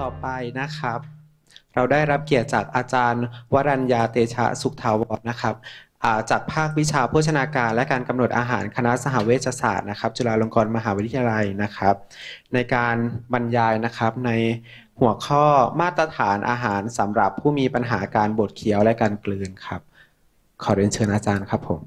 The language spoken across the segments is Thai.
ต่อไปนะครับเราได้รับเกียรติจากอาจารย์วรัญญาเตชะสุขถาวรนะครับจากภาควิชาโภชนาการและการกำหนดอาหารคณะสหเวชศาสตร์นะครับจุฬาลงกรณ์มหาวิทยาลัยนะครับในการบรรยายนะครับในหัวข้อมาตรฐานอาหารสำหรับผู้มีปัญหาการบดเคี้ยวและการกลืนครับขอเรียนเชิญอาจารย์ครับผม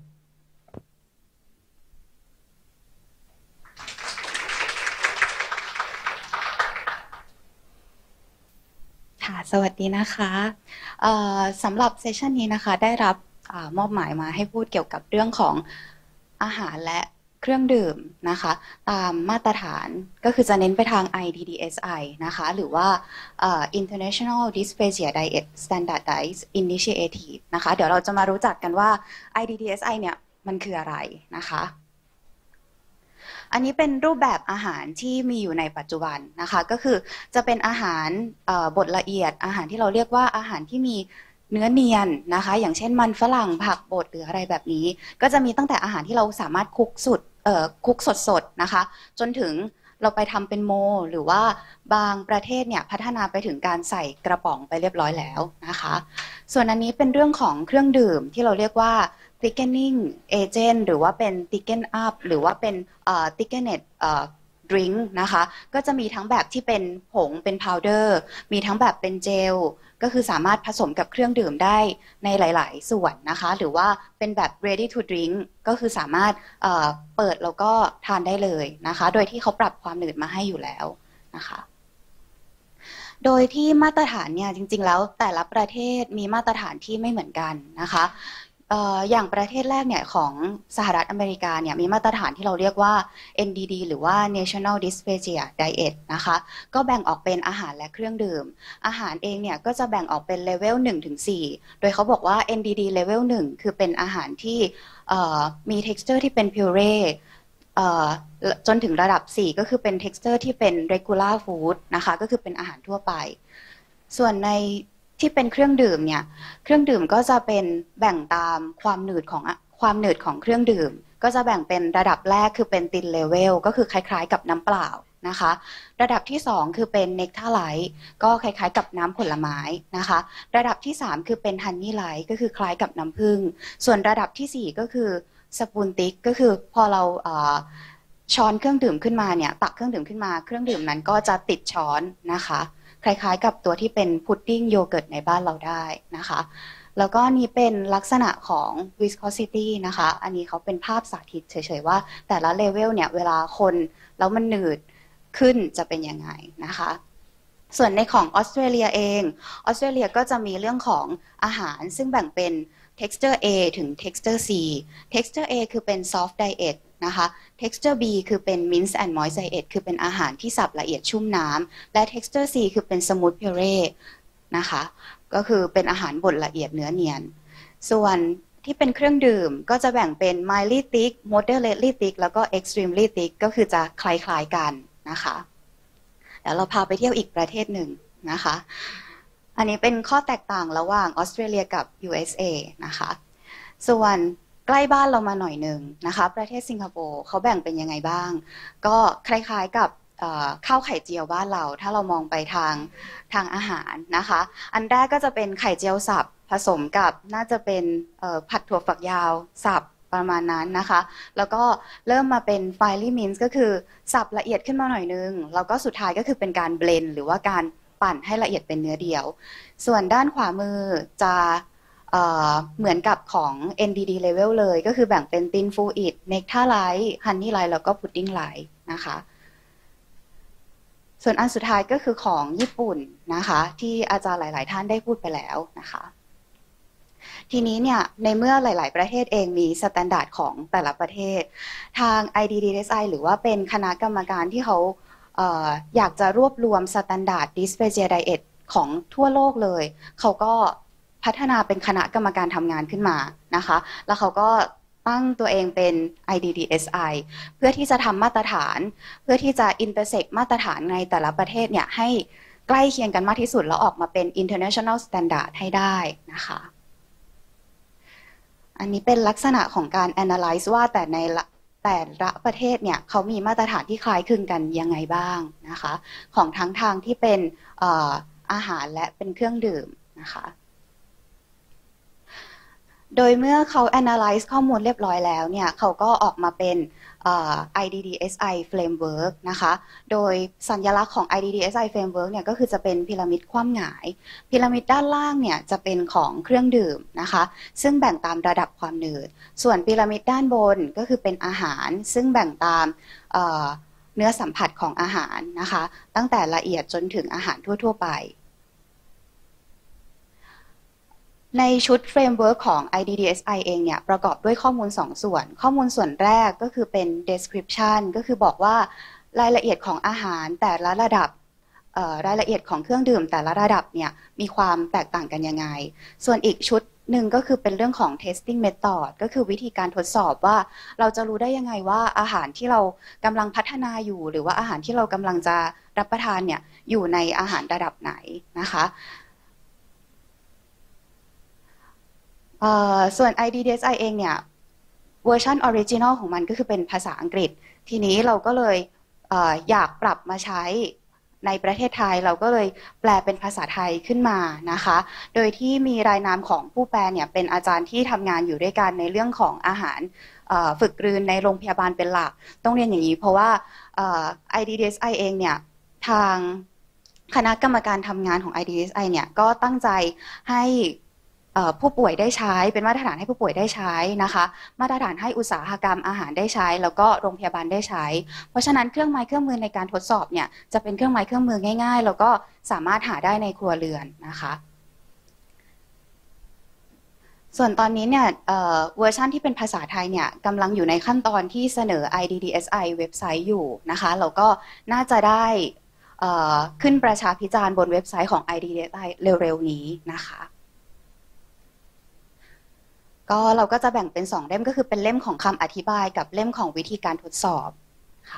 ค่ะสวัสดีนะคะสำหรับเซสชันนี้นะคะได้รับมอบหมายมาให้พูดเกี่ยวกับเรื่องของอาหารและเครื่องดื่มนะคะตามมาตรฐานก็คือจะเน้นไปทาง IDDSI นะคะหรือว่า International Dysphagia Diet Standardized Initiative นะคะเดี๋ยวเราจะมารู้จักกันว่า IDDSI เนี่ยมันคืออะไรนะคะอันนี้เป็นรูปแบบอาหารที่มีอยู่ในปัจจุบันนะคะก็คือจะเป็นอาหารบดละเอียดอาหารที่เราเรียกว่าอาหารที่มีเนื้อเนียนนะคะอย่างเช่นมันฝรั่งผักบดหรืออะไรแบบนี้ก็จะมีตั้งแต่อาหารที่เราสามารถคุกสดๆนะคะจนถึงเราไปทำเป็นโมหรือว่าบางประเทศเนี่ยพัฒนาไปถึงการใส่กระป๋องไปเรียบร้อยแล้วนะคะส่วนอันนี้เป็นเรื่องของเครื่องดื่มที่เราเรียกว่าthickening agent หรือว่าเป็น thicken up หรือว่าเป็นthickened drink นะคะก็จะมีทั้งแบบที่เป็นผงเป็น powder มีทั้งแบบเป็นเจลก็คือสามารถผสมกับเครื่องดื่มได้ในหลายๆส่วนนะคะหรือว่าเป็นแบบ ready to drink ก็คือสามารถเปิดแล้วก็ทานได้เลยนะคะโดยที่เขาปรับความหนืดมาให้อยู่แล้วนะคะโดยที่มาตรฐานเนี่ยจริงๆแล้วแต่ละประเทศมีมาตรฐานที่ไม่เหมือนกันนะคะอย่างประเทศแรกเนี่ยของสหรัฐอเมริกาเนี่ยมีมาตรฐานที่เราเรียกว่า NDD หรือว่า National Dysphagia Diet นะคะก็แบ่งออกเป็นอาหารและเครื่องดื่มอาหารเองเนี่ยก็จะแบ่งออกเป็นเลเวล 1-4 โดยเขาบอกว่า NDD Level 1 คือเป็นอาหารที่มี texture ที่เป็น puree จนถึงระดับ 4 ก็คือเป็น texture ที่เป็น regular food นะคะก็คือเป็นอาหารทั่วไปส่วนในที่เป็นเครื่องดื่มเนี่ยเครื่องดื่มก็จะเป็นแบ่งตามความหนืดของเครื่องดื่มก็จะแบ่งเป็นระดับแรกคือเป็น thin level ก็คือคล้ายๆกับน้ำเปล่านะคะระดับที่2คือเป็น nectar light ก็คล้ายๆกับน้ำผลไม้นะคะระดับที่3คือเป็น honey light ก็คือคล้ายกับน้ำผึ้งส่วนระดับที่4ก็คือ spoon thick ก็คือพอเราช้อนเครื่องดื่มขึ้นมาเนี่ยตักเครื่องดื่มขึ้นมาเครื่องดื่มนั้นก็จะติดช้อนนะคะคล้ายๆกับตัวที่เป็นพุดดิ้งโยเกิร์ตในบ้านเราได้นะคะแล้วก็นี่เป็นลักษณะของ viscosity นะคะอันนี้เขาเป็นภาพสาธิตเฉยๆว่าแต่ละเลเวลเนี่ยเวลาคนแล้วมันหนืดขึ้นจะเป็นยังไงนะคะส่วนในของออสเตรเลียเองออสเตรเลียก็จะมีเรื่องของอาหารซึ่งแบ่งเป็น texture A ถึง texture C texture A คือเป็น soft diet นะคะ texture B คือเป็น mince and moist diet คือเป็นอาหารที่สับละเอียดชุ่มน้ำและ texture C คือเป็น smooth puree นะคะก็คือเป็นอาหารบดละเอียดเนื้อเนียนส่วนที่เป็นเครื่องดื่มก็จะแบ่งเป็น mildly thick moderately thick แล้วก็ extremely thick ก็คือจะคล้ายๆกันนะคะเดี๋ยวเราพาไปเที่ยวอีกประเทศหนึ่งนะคะอันนี้เป็นข้อแตกต่างระหว่างออสเตรเลียกับ USA นะคะส่วนใกล้บ้านเรามาหน่อยหนึ่งนะคะประเทศสิงคโปร์เขาแบ่งเป็นยังไงบ้างก็คล้ายๆกับข้าวไข่เจียวบ้านเราถ้าเรามองไปทางอาหารนะคะอันแรกก็จะเป็นไข่เจียวสับผสมกับน่าจะเป็นผัดถั่วฝักยาวสับประมาณนั้นนะคะแล้วก็เริ่มมาเป็น finely minced ก็คือสับละเอียดขึ้นมาหน่อยนึงแล้วก็สุดท้ายก็คือเป็นการเบลนด์หรือว่าการปั่นให้ละเอียดเป็นเนื้อเดียวส่วนด้านขวามือจะเหมือนกับของ NDD level เลยก็คือแบ่งเป็น thin fluid nectar light honey light แล้วก็ pudding light นะคะส่วนอันสุดท้ายก็คือของญี่ปุ่นนะคะที่อาจารย์หลายๆท่านได้พูดไปแล้วนะคะทีนี้เนี่ยในเมื่อหลายๆประเทศเองมีสแตนดาร์ดของแต่ละประเทศทาง IDDSI หรือว่าเป็นคณะกรรมการที่เขาอยากจะรวบรวมสแตนดาร์ด Dysphagia Diet ของทั่วโลกเลยเขาก็พัฒนาเป็นคณะกรรมการทำงานขึ้นมานะคะแล้วเขาก็ตั้งตัวเองเป็น IDDSI เพื่อที่จะทำมาตรฐานเพื่อที่จะ intersect มาตรฐานในแต่ละประเทศเนี่ยให้ใกล้เคียงกันมากที่สุดแล้วออกมาเป็น international standard ให้ได้นะคะอันนี้เป็นลักษณะของการ analyze ว่าแต่แต่ละประเทศเนี่ยเขามีมาตรฐานที่คล้ายคลึงกันยังไงบ้างนะคะของทั้งทางที่เป็นอาหารและเป็นเครื่องดื่มนะคะโดยเมื่อเขา analyze ข้อมูลเรียบร้อยแล้วเนี่ยเขาก็ออกมาเป็น IDDSI framework นะคะโดยสัญลักษณ์ของ IDDSI framework เนี่ยก็คือจะเป็นพีระมิดคว่ำหงายพีระมิดด้านล่างเนี่ยจะเป็นของเครื่องดื่มนะคะซึ่งแบ่งตามระดับความหนืดส่วนพีระมิดด้านบนก็คือเป็นอาหารซึ่งแบ่งตามเนื้อสัมผัสของอาหารนะคะตั้งแต่ละเอียดจนถึงอาหารทั่วๆไปในชุดเฟรมเวิร์กของ IDDSI เองเนี่ยประกอบด้วยข้อมูล2ส่วนข้อมูลส่วนแรกก็คือเป็น description ก็คือบอกว่ารายละเอียดของอาหารแต่ละระดับรายละเอียดของเครื่องดื่มแต่ละระดับเนี่ยมีความแตกต่างกันยังไงส่วนอีกชุดหนึ่งก็คือเป็นเรื่องของ testing method ก็คือวิธีการทดสอบว่าเราจะรู้ได้ยังไงว่าอาหารที่เรากำลังพัฒนาอยู่หรือว่าอาหารที่เรากำลังจะรับประทานเนี่ยอยู่ในอาหารระดับไหนนะคะส่วน IDDSI เองเนี่ยเวอร์ชันออริจินอลของมันก็คือเป็นภาษาอังกฤษทีนี้เราก็เลยอยากปรับมาใช้ในประเทศไทยเราก็เลยแปลเป็นภาษาไทยขึ้นมานะคะโดยที่มีรายนามของผู้แปลเนี่ยเป็นอาจารย์ที่ทำงานอยู่ด้วยกันในเรื่องของอาหารฝึกกลืนในโรงพยาบาลเป็นหลักต้องเรียนอย่างนี้เพราะว่า IDDSI เองเนี่ยทางคณะกรรมการทำงานของ IDDSI เนี่ยก็ตั้งใจให้ผู้ป่วยได้ใช้เป็นมาตรฐานให้ผู้ป่วยได้ใช้นะคะมาตรฐานให้อุตสาหกรรมอาหารได้ใช้แล้วก็โรงพยาบาลได้ใช้เพราะฉะนั้นเครื่องไม้เครื่องมือในการทดสอบเนี่ยจะเป็นเครื่องไม้เครื่องมือง่ายๆแล้วก็สามารถหาได้ในครัวเรือนนะคะส่วนตอนนี้เนี่ยเวอร์ชันที่เป็นภาษาไทยเนี่ยกำลังอยู่ในขั้นตอนที่เสนอ IDDSI เว็บไซต์อยู่นะคะแล้วก็น่าจะได้ขึ้นประชาพิจารณ์บนเว็บไซต์ของ IDDSI เร็วๆนี้นะคะก็เราก็จะแบ่งเป็น2เล่มก็คือเป็นเล่มของคำอธิบายกับเล่มของวิธีการทดสอบค่ะ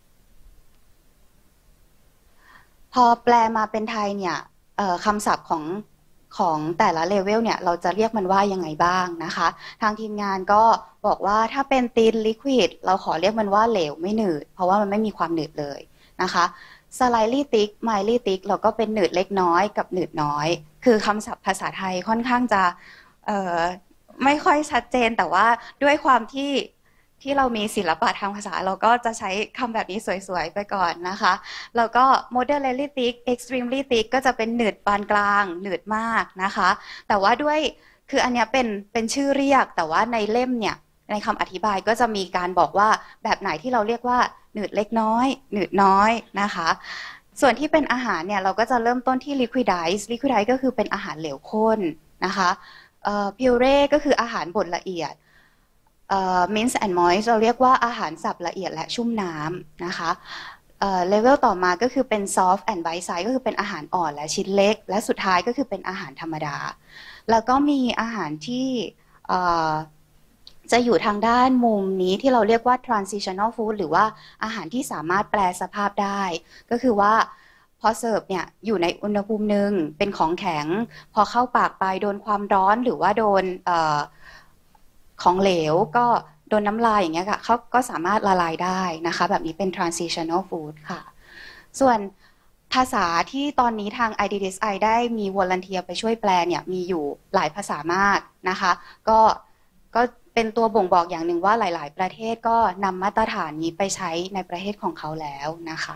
พอแปลมาเป็นไทยเนี่ยคำศัพท์ของแต่ละเลเวลเนี่ยเราจะเรียกมันว่ายังไงบ้างนะคะทางทีมงานก็บอกว่าถ้าเป็นตีนลิควิดเราขอเรียกมันว่าเหลวไม่หนืดเพราะว่ามันไม่มีความหนืดเลยนะคะslightly thick mildly thick เราก็เป็นหนืดเล็กน้อยกับหนืดน้อยคือคำศัพท์ภาษาไทยค่อนข้างจะไม่ค่อยชัดเจนแต่ว่าด้วยความที่เรามีศิลปะทางภาษาเราก็จะใช้คำแบบนี้สวยๆไปก่อนนะคะแล้วก็ moderately thick extremely thick ก็จะเป็นหนืดปานกลางหนืดมากนะคะแต่ว่าด้วยคืออันนี้เป็นชื่อเรียกแต่ว่าในเล่มเนี่ยในคำอธิบายก็จะมีการบอกว่าแบบไหนที่เราเรียกว่าหนืดเล็กน้อยหนืดน้อยนะคะส่วนที่เป็นอาหารเนี่ยเราก็จะเริ่มต้นที่ liquidize ก็คือเป็นอาหารเหลวข้นนะคะพิวเร่ก็คืออาหารบดละเอียดmince and moist เราเรียกว่าอาหารสับละเอียดและชุ่มน้ำนะคะเลเวลต่อมาก็คือเป็น soft and bite size ก็คือเป็นอาหารอ่อนและชิ้นเล็กและสุดท้ายก็คือเป็นอาหารธรรมดาแล้วก็มีอาหารที่จะอยู่ทางด้านมุมนี้ที่เราเรียกว่า transitional food หรือว่าอาหารที่สามารถแปลสภาพได้ก็คือว่าพอเสิร์ฟเนี่ยอยู่ในอุณหภูมิหนึ่งเป็นของแข็งพอเข้าปากไปโดนความร้อนหรือว่าโดนของเหลวก็โดนน้ำลายอย่างเงี้ยค่ะเขาก็สามารถละลายได้นะคะแบบนี้เป็น transitional food ค่ะส่วนภาษาที่ตอนนี้ทาง IDDSI ได้มีวอลันเทียไปช่วยแปลเนี่ยมีอยู่หลายภาษามากนะคะก็เป็นตัวบ่งบอกอย่างหนึ่งว่าหลายๆประเทศก็นำมาตรฐานนี้ไปใช้ในประเทศของเขาแล้วนะคะ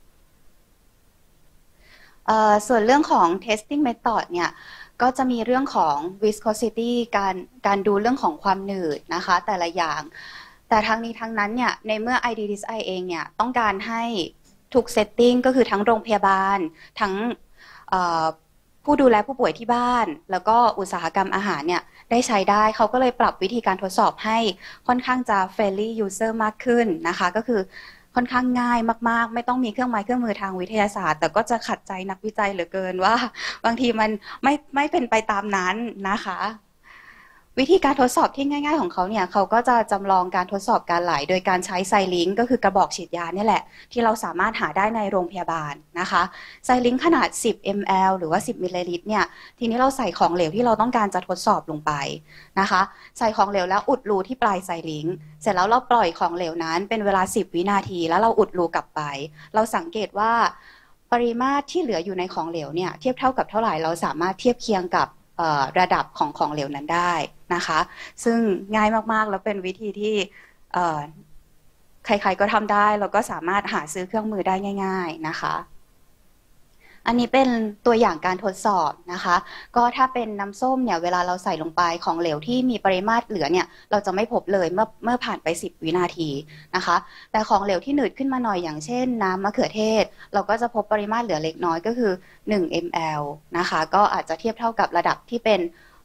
ส่วนเรื่องของ testing method เนี่ยก็จะมีเรื่องของ viscosity การดูเรื่องของความหนืดนะคะแต่ละอย่างแต่ทั้งนี้ทั้งนั้นเนี่ยในเมื่อ IDDSI เองเนี่ยต้องการให้ทุก setting ก็คือทั้งโรงพยาบาลทั้งผู้ดูแลผู้ป่วยที่บ้านแล้วก็อุตสาหกรรมอาหารเนี่ยได้ใช้ได้เขาก็เลยปรับวิธีการทดสอบให้ค่อนข้างจะ friendly user มากขึ้นนะคะก็คือค่อนข้างง่ายมากๆไม่ต้องมีเครื่องไม้เครื่องมือทางวิทยาศาสตร์แต่ก็จะขัดใจนักวิจัยเหลือเกินว่าบางทีมันไม่เป็นไปตามนั้นนะคะวิธีการทดสอบที่ง่ายๆของเขาเนี่ยเขาก็จะจำลองการทดสอบการไหลโดยการใช้ไซลิงก์ก็คือกระบอกฉีดยาเนี่ยแหละที่เราสามารถหาได้ในโรงพยาบาลนะคะไซลิงก์ขนาด10 ml หรือว่า10มิลลิลิตรเนี่ยทีนี้เราใส่ของเหลวที่เราต้องการจะทดสอบลงไปนะคะใส่ของเหลวแล้วอุดรูที่ปลายไซลิงก์เสร็จแล้วเราปล่อยของเหลวนั้นเป็นเวลา10 วินาทีแล้วเราอุดรูกลับไปเราสังเกตว่าปริมาตรที่เหลืออยู่ในของเหลวเนี่ยเทียบเท่ากับเท่าไหร่เราสามารถเทียบเคียงกับระดับของเหลวนั้นได้นะคะซึ่งง่ายมากๆแล้วเป็นวิธีที่ใครๆก็ทำได้แล้วก็สามารถหาซื้อเครื่องมือได้ง่ายๆนะคะอันนี้เป็นตัวอย่างการทดสอบนะคะก็ถ้าเป็นน้ำส้มเนี่ยเวลาเราใส่ลงไปของเหลวที่มีปริมาตรเหลือเนี่ยเราจะไม่พบเลยเมื่อผ่านไป10 วินาทีนะคะแต่ของเหลวที่หนืดขึ้นมาหน่อยอย่างเช่นน้ำมะเขือเทศเราก็จะพบปริมาตรเหลือเล็กน้อยก็คือ1 ml นะคะก็อาจจะเทียบเท่ากับระดับที่เป็น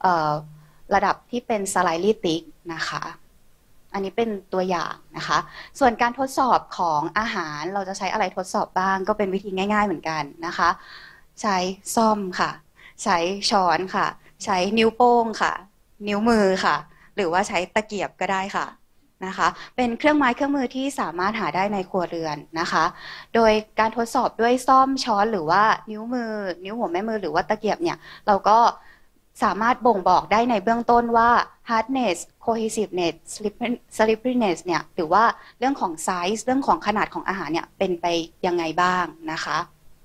slightly thick นะคะอันนี้เป็นตัวอย่างนะคะส่วนการทดสอบของอาหารเราจะใช้อะไรทดสอบบ้างก็เป็นวิธีง่ายๆเหมือนกันนะคะใช้ซ่อมค่ะใช้ช้อนค่ะใช้นิ้วโป้งค่ะนิ้วมือค่ะหรือว่าใช้ตะเกียบก็ได้ค่ะนะคะเป็นเครื่องไม้เครื่องมือที่สามารถหาได้ในครัวเรือนนะคะโดยการทดสอบด้วยซ่อมช้อนหรือว่านิ้วมือนิ้วหัวแม่มือหรือว่าตะเกียบเนี่ยเราก็สามารถบ่งบอกได้ในเบื้องต้นว่า hardness cohesiveness slipperiness เนี่ยหรือว่าเรื่องของ size เรื่องของขนาดของอาหารเนี่ยเป็นไปยังไงบ้างนะคะ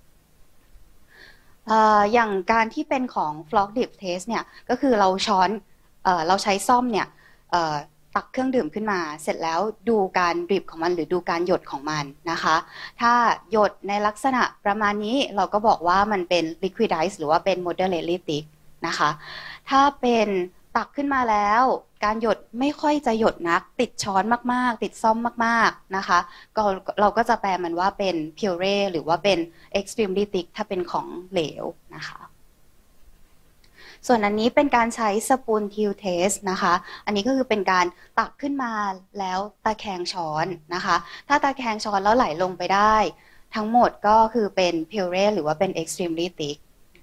อย่างการที่เป็นของ flock dip test เนี่ยก็คือเราเราใช้ซ่อมเนี่ยตักเครื่องดื่มขึ้นมาเสร็จแล้วดูการดริปของมันหรือดูการหยดของมันนะคะถ้าหยดในลักษณะประมาณนี้เราก็บอกว่ามันเป็น liquidized หรือว่าเป็น moderately thick นะคะถ้าเป็นตักขึ้นมาแล้วการหยดไม่ค่อยจะหยดนักติดช้อนมากๆติดซ่อมมากๆนะคะเราก็จะแปลมันว่าเป็น puree หรือว่าเป็น extremely thick ถ้าเป็นของเหลวนะคะส่วนอันนี้เป็นการใช้ spoon tilt test นะคะอันนี้ก็คือเป็นการตักขึ้นมาแล้วตะแคงช้อนนะคะถ้าตะแคงช้อนแล้วไหลลงไปได้ทั้งหมดก็คือเป็น puree หรือว่าเป็น extremely thick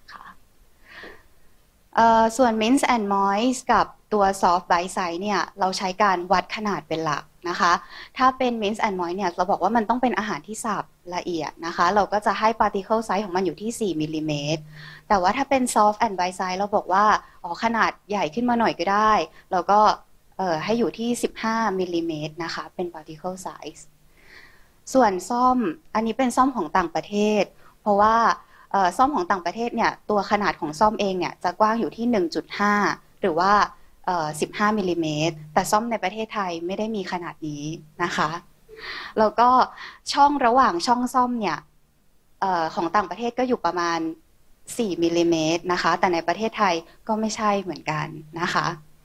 ส่วน mince and moist กับตัว soft bite size เนี่ยเราใช้การวัดขนาดเป็นหลักนะคะถ้าเป็น mince and moist เนี่ยเราบอกว่ามันต้องเป็นอาหารที่สับละเอียดนะคะเราก็จะให้ particle size ของมันอยู่ที่4มิลลิเมตรแต่ว่าถ้าเป็น soft and bite size เราบอกว่าขนาดใหญ่ขึ้นมาหน่อยก็ได้เราก็ให้อยู่ที่15มิลลิเมตรนะคะเป็น particle size ส่วนซ่อมอันนี้เป็นซ่อมของต่างประเทศเพราะว่าซ่อมของต่างประเทศเนี่ยตัวขนาดของซ่อมเองเนี่ยจะกว้างอยู่ที่ 1.5 หรือว่า15มิลลิเมตรแต่ซ่อมในประเทศไทยไม่ได้มีขนาดนี้นะคะแล้วก็ช่องระหว่างช่องซ่อมเนี่ยของต่างประเทศก็อยู่ประมาณ4มิลลิเมตรนะคะแต่ในประเทศไทยก็ไม่ใช่เหมือนกันนะคะ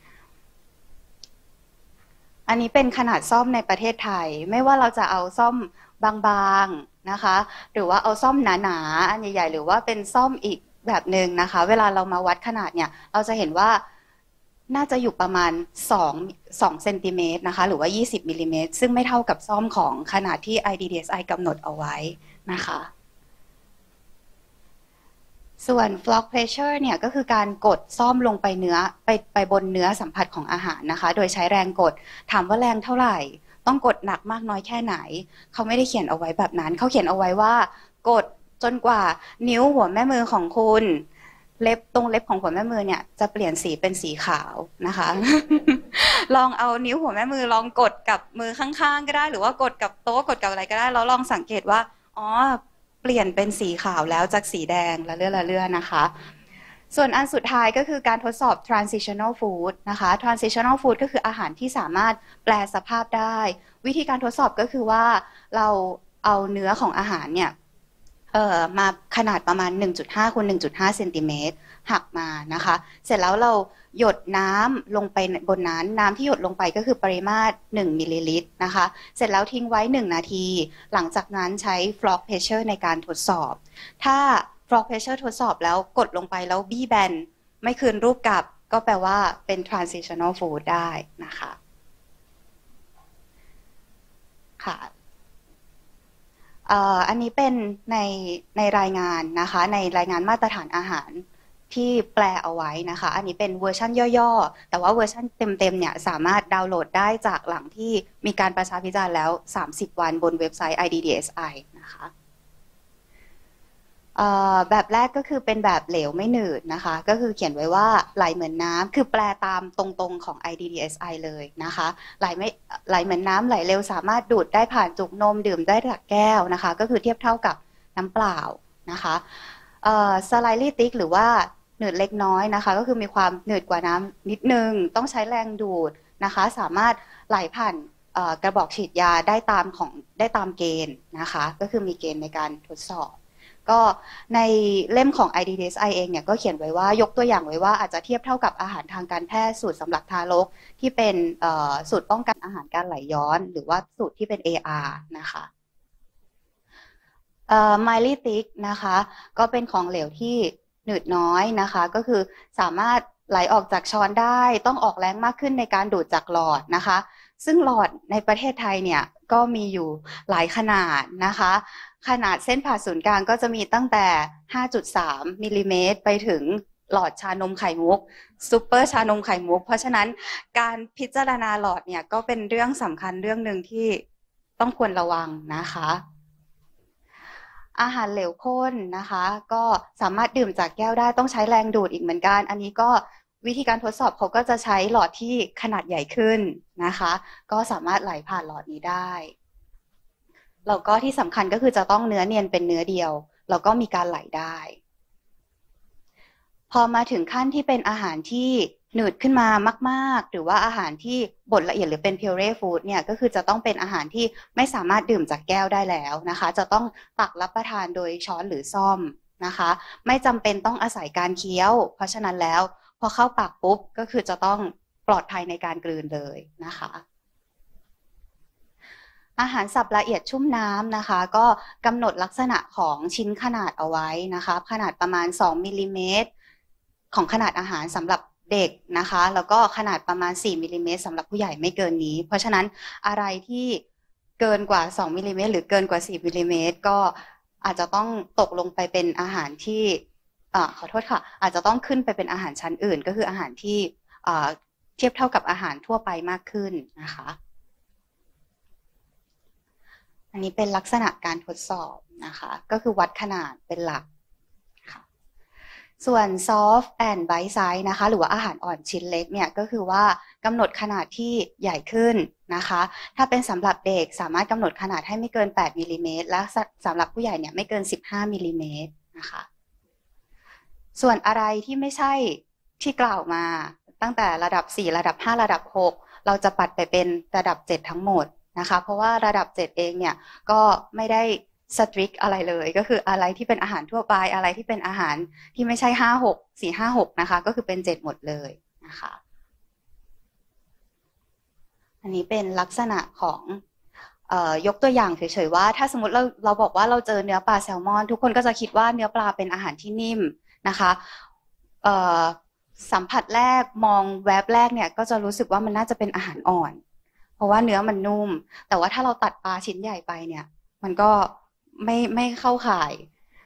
อันนี้เป็นขนาดซ่อมในประเทศไทยไม่ว่าเราจะเอาซ่อมบางๆนะคะหรือว่าเอาซ่อมหนาๆอันใหญ่ๆหรือว่าเป็นซ่อมอีกแบบหนึ่งนะคะเวลาเรามาวัดขนาดเนี่ยเราจะเห็นว่าน่าจะอยู่ประมาณ2เซนติเมตรนะคะหรือว่า20มิลลิเมตรซึ่งไม่เท่ากับซ่อมของขนาดที่ IDDSI กำหนดเอาไว้นะคะส่วน flock pressure เนี่ยก็คือการกดซ่อมลงไปบนเนื้อสัมผัสของอาหารนะคะโดยใช้แรงกดถามว่าแรงเท่าไหร่ต้องกดหนักมากน้อยแค่ไหนเขาไม่ได้เขียนเอาไว้แบบนั้นเขาเขียนเอาไว้ว่ากดจนกว่านิ้วหัวแม่มือของคุณตรงเล็บของหัวแม่มือเนี่ยจะเปลี่ยนสีเป็นสีขาวนะคะ ลองเอานิ้วหัวแม่มือลองกดกับมือข้างๆก็ได้หรือว่ากดกับโต๊ะกดกับอะไรก็ได้แล้วลองสังเกตว่าอ๋อเปลี่ยนเป็นสีขาวแล้วจากสีแดงละเลื่อนนะคะส่วนอันสุดท้ายก็คือการทดสอบ transitional food นะคะ transitional food ก็คืออาหารที่สามารถแปลสภาพได้วิธีการทดสอบก็คือว่าเราเอาเนื้อของอาหารเนี่ยมาขนาดประมาณ 1.5 คูณ 1.5 เซนติเมตรหักมานะคะเสร็จแล้วเราหยดน้ำลงไปบนนั้นน้ำที่หยดลงไปก็คือปริมาตร1มิลลิลิตรนะคะเสร็จแล้วทิ้งไว้1นาทีหลังจากนั้นใช้ flock pressure ในการทดสอบถ้า flock pressure ทดสอบแล้วกดลงไปแล้วบี้แบนไม่คืนรูปกลับก็แปลว่าเป็น transitional food ได้นะคะค่ะอันนี้เป็นในรายงานนะคะในรายงานมาตรฐานอาหารที่แปลเอาไว้นะคะอันนี้เป็นเวอร์ชันย่อๆแต่ว่าเวอร์ชันเต็มๆเนี่ยสามารถดาวน์โหลดได้จากหลังที่มีการประชาพิจารณ์แล้ว30 วันบนเว็บไซต์ IDDSI นะคะแบบแรกก็คือเป็นแบบเหลวไม่หนืดนะคะก็คือเขียนไว้ว่าไหลเหมือนน้ำคือแปลตามตรงๆของ IDDSI เลยนะคะไหลเหมือนน้ำไหลเร็วสามารถดูดได้ผ่านจุกนมดื่มได้จากแก้วนะคะก็คือเทียบเท่ากับน้ำเปล่านะคะslightly thick หรือว่าหนืดเล็กน้อยนะคะก็คือมีความหนืดกว่าน้ำนิดนึงต้องใช้แรงดูดนะคะสามารถไหลผ่านกระบอกฉีดยาได้ตามเกณฑ์นะคะก็คือมีเกณฑ์ในการทดสอบก็ในเล่มของ IDDSI เองเนี่ยก็เขียนไว้ว่ายกตัวอย่างไว้ว่าอาจจะเทียบเท่ากับอาหารทางการแพทย์สูตรสำหรับทารกที่เป็นสูตรป้องกันอาหารการไหลย้อนหรือว่าสูตรที่เป็น AR นะคะMildly thick นะคะก็เป็นของเหลวที่หนืดน้อยนะคะก็คือสามารถไหลออกจากช้อนได้ต้องออกแรงมากขึ้นในการดูดจากหลอดนะคะซึ่งหลอดในประเทศไทยเนี่ยก็มีอยู่หลายขนาดนะคะขนาดเส้นผ่าศูนย์กลางก็จะมีตั้งแต่ 5.3 มิลลิเมตรไปถึงหลอดชานมไข่มุกซูเปอร์ชานมไข่มุกเพราะฉะนั้นการพิจารณาหลอดเนี่ยก็เป็นเรื่องสำคัญเรื่องหนึ่งที่ต้องควรระวังนะคะอาหารเหลวข้นนะคะก็สามารถดื่มจากแก้วได้ต้องใช้แรงดูดอีกเหมือนกันอันนี้ก็วิธีการทดสอบเขาก็จะใช้หลอดที่ขนาดใหญ่ขึ้นนะคะก็สามารถไหลผ่านหลอดนี้ได้แล้วก็ที่สำคัญก็คือจะต้องเนื้อเนียนเป็นเนื้อเดียวแล้วก็มีการไหลได้พอมาถึงขั้นที่เป็นอาหารที่หนืดขึ้นมามากๆหรือว่าอาหารที่บดละเอียดหรือเป็นพิวเร่ฟู้ดเนี่ยก็คือจะต้องเป็นอาหารที่ไม่สามารถดื่มจากแก้วได้แล้วนะคะจะต้องตักรับประทานโดยช้อนหรือซ่อมนะคะไม่จำเป็นต้องอาศัยการเคี้ยวเพราะฉะนั้นแล้วพอเข้าปากปุ๊บก็คือจะต้องปลอดภัยในการกลืนเลยนะคะอาหารสับละเอียดชุ่มน้ำนะคะก็กำหนดลักษณะของชิ้นขนาดเอาไว้นะคะขนาดประมาณ2 มิลลิเมตรของขนาดอาหารสำหรับเด็กนะคะแล้วก็ขนาดประมาณ4 มิลลิเมตรสำหรับผู้ใหญ่ไม่เกินนี้เพราะฉะนั้นอะไรที่เกินกว่า2 มิลลิเมตรหรือเกินกว่า4 มิลลิเมตรก็อาจจะต้องตกลงไปเป็นอาหารที่ขอโทษค่ะอาจจะต้องขึ้นไปเป็นอาหารชั้นอื่นก็คืออาหารที่เทียบเท่ากับอาหารทั่วไปมากขึ้นนะคะอันนี้เป็นลักษณะการทดสอบนะคะก็คือวัดขนาดเป็นหลักค่ะส่วน soft and bite size นะคะหรือว่าอาหารอ่อนชิ้นเล็กเนี่ยก็คือว่ากำหนดขนาดที่ใหญ่ขึ้นนะคะถ้าเป็นสำหรับเด็กสามารถกำหนดขนาดให้ไม่เกิน8 มิลลิเมตรและสำหรับผู้ใหญ่เนี่ยไม่เกิน15 มิลลิเมตรนะคะส่วนอะไรที่ไม่ใช่ที่กล่าวมาตั้งแต่ระดับ4ระดับ5ระดับ6เราจะปัดไปเป็นระดับ7ทั้งหมดนะคะเพราะว่าระดับ7เองเนี่ยก็ไม่ได้สตริกอะไรเลยก็คืออะไรที่เป็นอาหารทั่วไปอะไรที่เป็นอาหารที่ไม่ใช่4-5-6นะคะก็คือเป็น7หมดเลยนะคะอันนี้เป็นลักษณะของยกตัวอย่างเฉยๆว่าถ้าสมมติเราบอกว่าเราเจอเนื้อปลาแซลมอนทุกคนก็จะคิดว่าเนื้อปลาเป็นอาหารที่นิ่มนะคะสัมผัสแรกมองแวบแรกเนี่ยก็จะรู้สึกว่ามันน่าจะเป็นอาหารอ่อนเพราะว่าเนื้อมันนุ่มแต่ว่าถ้าเราตัดปลาชิ้นใหญ่ไปเนี่ยมันก็ไม่เข้าข่าย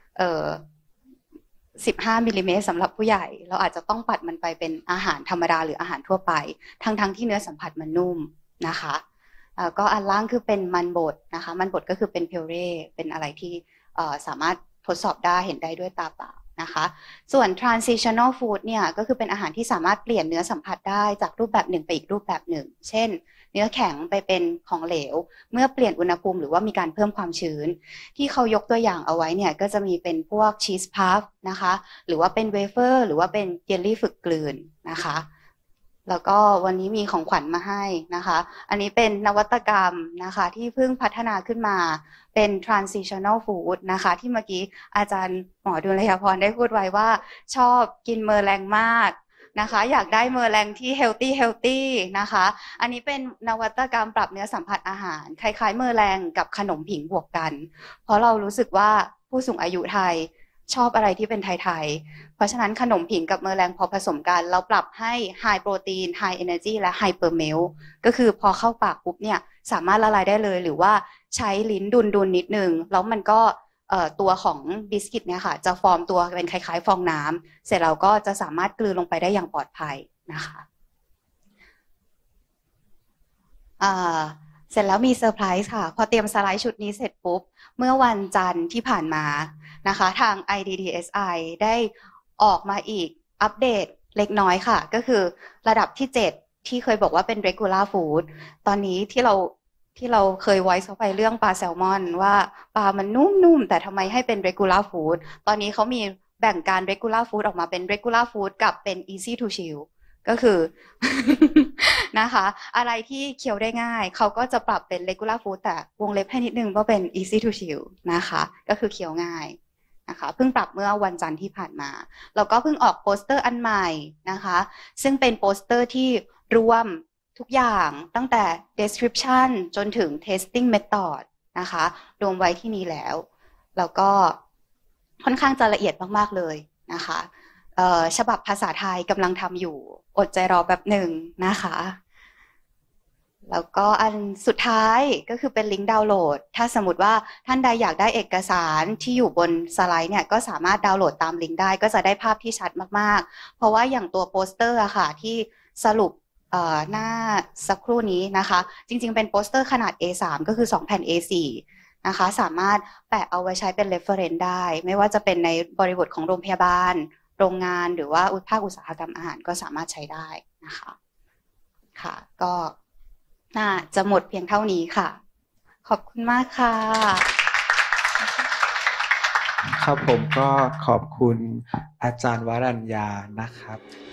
15 มิลลิเมตรสำหรับผู้ใหญ่เราอาจจะต้องปัดมันไปเป็นอาหารธรรมดาหรืออาหารทั่วไปทั้งที่เนื้อสัมผัสมันนุ่มนะคะก็อันล่างคือเป็นมันบดนะคะมันบดก็คือเป็นเพลเร่เป็นอะไรที่สามารถทดสอบได้เห็นได้ด้วยตาเปล่านะคะส่วน transitional food เนี่ยก็คือเป็นอาหารที่สามารถเปลี่ยนเนื้อสัมผัสได้จากรูปแบบหนึ่งไปอีกรูปแบบหนึ่งเช่นเนื้อแข็งไปเป็นของเหลวเมื่อเปลี่ยนอุณหภูมิหรือว่ามีการเพิ่มความชื้นที่เขายกตัวอย่างเอาไว้เนี่ยก็จะมีเป็นพวกชีสพัฟนะคะหรือว่าเป็นเวเฟอร์หรือว่าเป็นเยลลี่ฝึกกลืนนะคะแล้วก็วันนี้มีของขวัญมาให้นะคะอันนี้เป็นนวัตกรรมนะคะที่เพิ่งพัฒนาขึ้นมาเป็น transitional food นะคะที่เมื่อกี้อาจารย์หมอดุลยพรได้พูดไว้ว่าชอบกินเมอร์แรงมากนะคะอยากได้เมอร์แรงที่ healthy นะคะอันนี้เป็นนวัตกรรมปรับเนื้อสัมผัสอาหารคล้ายๆเมอร์แรงกับขนมผิงบวกกันเพราะเรารู้สึกว่าผู้สูงอายุไทยชอบอะไรที่เป็นไทยๆเพราะฉะนั้นขนมผิงกับเมอร์แรงพอผสมกันเราปรับให้ high protein high energy และ hyper melt ก็คือพอเข้าปากปุ๊บเนี่ยสามารถละลายได้เลยหรือว่าใช้ลิ้นดุนนิดนึงแล้วมันก็ตัวของบิสกิตเนี่ยค่ะจะฟอร์มตัวเป็นคล้ายๆฟองน้ำเสร็จแล้วก็จะสามารถกลืนลงไปได้อย่างปลอดภัยนะคะเสร็จแล้วมีเซอร์ไพรส์ค่ะพอเตรียมสไลด์ชุดนี้เสร็จปุ๊บเมื่อวันจันทร์ที่ผ่านมานะคะทาง IDDSI ได้ออกมาอีกอัปเดตเล็กน้อยค่ะก็คือระดับที่7ที่เคยบอกว่าเป็น regular food ตอนนี้ที่เราเคย voice เข้าไปเรื่องปลาแซลมอนว่าปลามันนุ่มๆแต่ทำไมให้เป็น regular food ตอนนี้เขามีแบ่งการ regular food ออกมาเป็น regular food กับเป็น easy to chew ก็คือ นะคะอะไรที่เคี้ยวได้ง่ายเขาก็จะปรับเป็น regular food แต่วงเล็บให้นิดนึงว่าเป็น easy to chew นะคะก็คือเคี้ยวง่ายนะคะเพิ่งปรับเมื่อวันจันทร์ที่ผ่านมาแล้วก็เพิ่งออกโปสเตอร์อันใหม่นะคะซึ่งเป็นโปสเตอร์ที่รวมทุกอย่างตั้งแต่ description จนถึง testing method นะคะรวมไว้ที่นี้แล้วก็ค่อนข้างจะละเอียดมากๆเลยนะคะฉบับภาษาไทยกำลังทำอยู่อดใจรอแป๊บหนึ่งนะคะแล้วก็อันสุดท้ายก็คือเป็นลิงก์ดาวน์โหลดถ้าสมมติว่าท่านใดอยากได้เอกสารที่อยู่บนสไลด์เนี่ยก็สามารถดาวน์โหลดตามลิงก์ได้ก็จะได้ภาพที่ชัดมากๆเพราะว่าอย่างตัวโปสเตอร์อะค่ะที่สรุปหน้าสักครู่นี้นะคะจริงๆเป็นโปสเตอร์ขนาด A3 ก็คือ2แผ่น A4 นะคะสามารถแปะเอาไว้ใช้เป็น reference ได้ไม่ว่าจะเป็นในบริบทของโรงพยาบาลโรงงานหรือว่าภาคอุตสาหกรรมอาหารก็สามารถใช้ได้นะคะค่ะก็น่าจะหมดเพียงเท่านี้ค่ะขอบคุณมากค่ะครับผมก็ขอบคุณอาจารย์วรัญญานะครับ